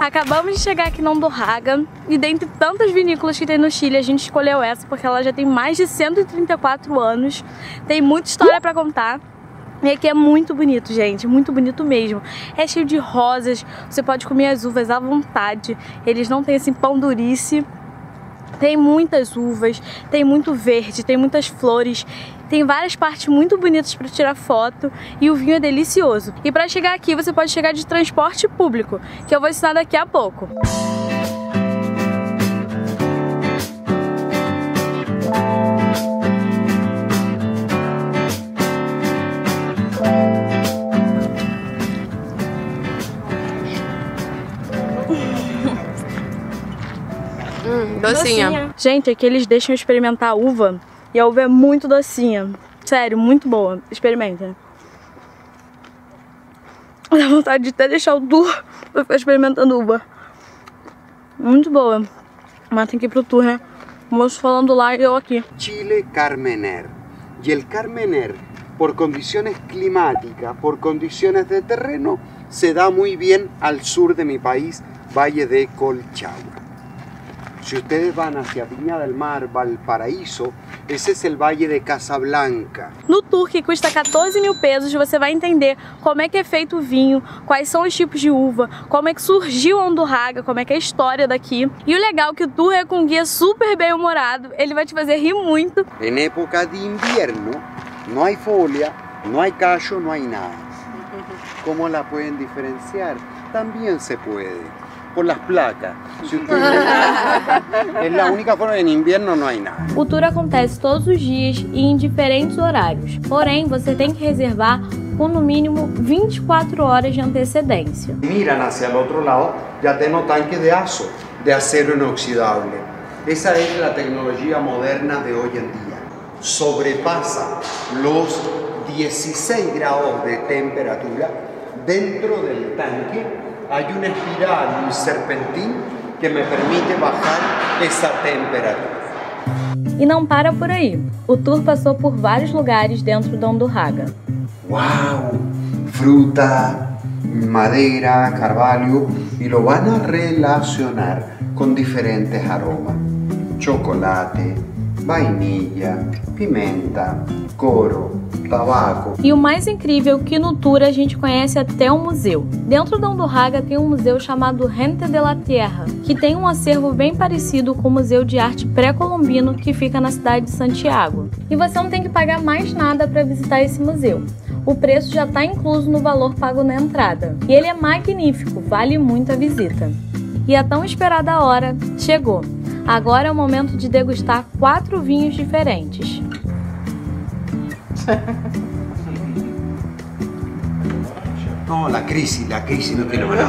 Acabamos de chegar aqui na Undurraga e dentre tantas vinícolas que tem no Chile, a gente escolheu essa porque ela já tem mais de 134 anos, tem muita história pra contar. E aqui é muito bonito, gente, muito bonito mesmo. É cheio de rosas, você pode comer as uvas à vontade, eles não têm assim pão durice. Tem muitas uvas, tem muito verde, tem muitas flores, tem várias partes muito bonitas para tirar foto e o vinho é delicioso. E para chegar aqui você pode chegar de transporte público, que eu vou ensinar daqui a pouco. Docinha. Gente, aqui eles deixam eu experimentar a uva e a uva é muito docinha. Sério, muito boa. Experimentem. Dá vontade de até deixar o tour pra ficar experimentando uva. Muito boa. Mas tem que ir pro tour, né? O moço falando lá e eu aqui. Chile Carmener. Y el Carmener, por condiciones climáticas, por condiciones de terreno, se da muy bien al sur de mi país, Valle de Colchagua. Si ustedes van hacia Viña del Mar, Valparaíso, esse é o Valle de Casablanca. No tour, que custa 14 mil pesos, você vai entender como é que é feito o vinho, quais são os tipos de uva, como é que surgiu a Undurraga, como é que é a história daqui. E o legal é que o tour é com um guia super bem-humorado, ele vai te fazer rir muito. En época de invierno, no hay folia, no hay cacho, no hay nada. ¿Cómo la pueden diferenciar? También se puede. Por las placas. Si ustedes... Es la única forma, en invierno no hay nada. O tour acontece todos os dias e em diferentes horários. Porém, você tem que reservar com no mínimo 24 horas de antecedência. Miran hacia el otro lado, ya tengo tanque de ASO, de acero inoxidable. Esa es la tecnología moderna de hoy en día. Sobrepasa los 16 grados de temperatura dentro del tanque. Hay una espiral, un serpentín que me permite bajar essa temperatura. E não para por aí. O tour passou por vários lugares dentro da Undurraga. ¡Wow! Fruta, madera, carvalho, y lo van a relacionar con diferentes aromas. Chocolate, vainilla, pimenta, couro, tabaco. E o mais incrível é que no tour a gente conhece até um museu. Dentro da Undurraga tem um museu chamado Gente de la Tierra, que tem um acervo bem parecido com o Museu de Arte Pré-Colombino que fica na cidade de Santiago. E você não tem que pagar mais nada para visitar esse museu. O preço já está incluso no valor pago na entrada. E ele é magnífico, vale muito a visita. E a tão esperada hora chegou. Agora é o momento de degustar 4 vinhos diferentes. No, la crisis no tiene valor.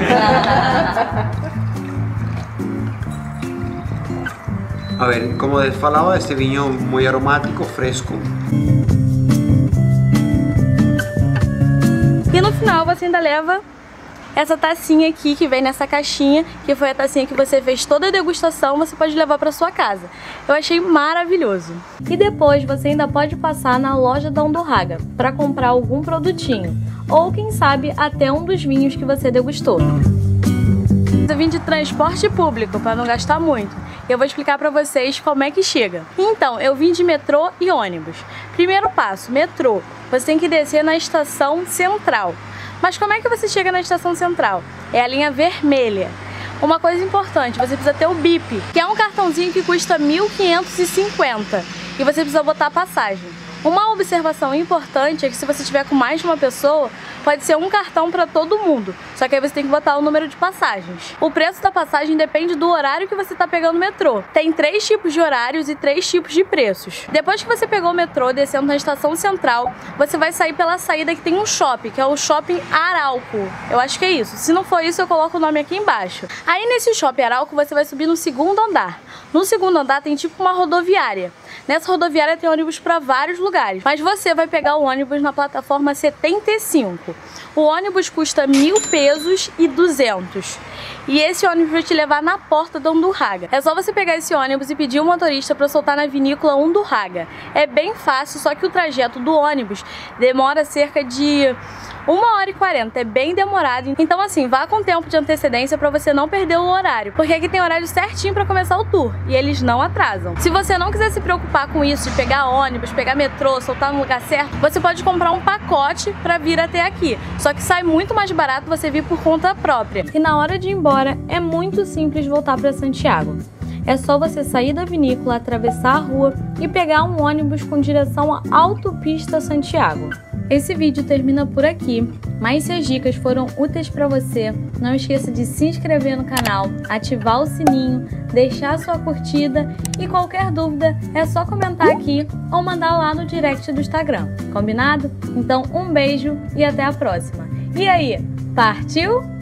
A ver, como les falaba, este vinho muy aromático, fresco. E no final você ainda leva essa tacinha aqui que vem nessa caixinha, que foi a tacinha que você fez toda a degustação, você pode levar para sua casa. Eu achei maravilhoso. E depois você ainda pode passar na loja da Undurraga para comprar algum produtinho, ou quem sabe até um dos vinhos que você degustou. Eu vim de transporte público para não gastar muito. Eu vou explicar para vocês como é que chega. Então, eu vim de metrô e ônibus. Primeiro passo, metrô. Você tem que descer na estação central. Mas como é que você chega na estação central? É a linha vermelha. Uma coisa importante, você precisa ter o BIP, que é um cartãozinho que custa 1.550 e você precisa botar a passagem. Uma observação importante é que se você tiver com mais de uma pessoa, pode ser um cartão para todo mundo, só que aí você tem que botar o número de passagens. O preço da passagem depende do horário que você está pegando o metrô. Tem 3 tipos de horários e 3 tipos de preços. Depois que você pegou o metrô, descendo na estação central, você vai sair pela saída que tem um shopping, que é o Shopping Arauco. Eu acho que é isso. Se não for isso, eu coloco o nome aqui embaixo. Aí nesse Shopping Arauco, você vai subir no segundo andar. No segundo andar tem tipo uma rodoviária. Nessa rodoviária tem ônibus para vários lugares, mas você vai pegar o ônibus na plataforma 75. O ônibus custa 1.000 pesos e 200. E esse ônibus vai te levar na porta da Undurraga. É só você pegar esse ônibus e pedir o motorista para soltar na vinícola Undurraga. É bem fácil, só que o trajeto do ônibus demora cerca de 1h40 é bem demorado, então assim, vá com tempo de antecedência para você não perder o horário, porque aqui tem horário certinho para começar o tour e eles não atrasam. Se você não quiser se preocupar com isso, de pegar ônibus, pegar metrô, soltar no lugar certo, você pode comprar um pacote para vir até aqui, só que sai muito mais barato você vir por conta própria. E na hora de ir embora, é muito simples voltar para Santiago. É só você sair da vinícola, atravessar a rua e pegar um ônibus com direção à Autopista Santiago. Esse vídeo termina por aqui, mas se as dicas foram úteis para você, não esqueça de se inscrever no canal, ativar o sininho, deixar sua curtida e qualquer dúvida é só comentar aqui ou mandar lá no direct do Instagram, combinado? Então um beijo e até a próxima! E aí, partiu?